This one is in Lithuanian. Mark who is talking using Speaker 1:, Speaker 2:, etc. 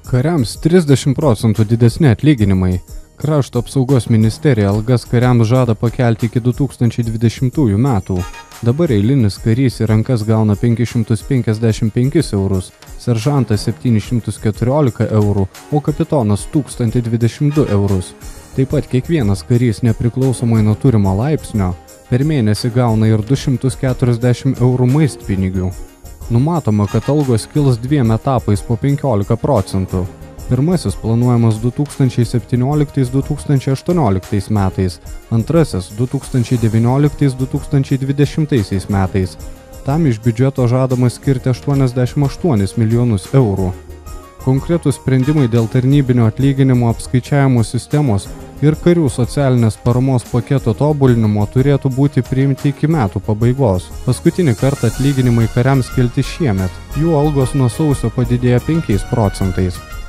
Speaker 1: Kariams 30% didesni atlyginimai. Krašto apsaugos ministerija algas kariams žada pakelti iki 2020 metų. Dabar eilinis karys į rankas gauna 555 eurus, seržantas 714 eurų, o kapitonas 1022 eurus. Taip pat kiekvienas karys nepriklausomai nuo turimo laipsnio per mėnesį gauna ir 240 eurų maistpinigių. Numatoma, kad algos kils 2 etapais po 15%. Pirmasis planuojamas 2017-2018 metais, antrasis 2019-2020 metais. Tam iš biudžeto žadama skirti 88 milijonus eurų. Konkretūs sprendimai dėl tarnybinio atlyginimo apskaičiavimo sistemos ir karių socialinės paramos paketo tobulinimo turėtų būti priimti iki metų pabaigos. Paskutinį kartą atlyginimai kariams kelti šiemet. Jų algos nuo sausio padidėjo 5%.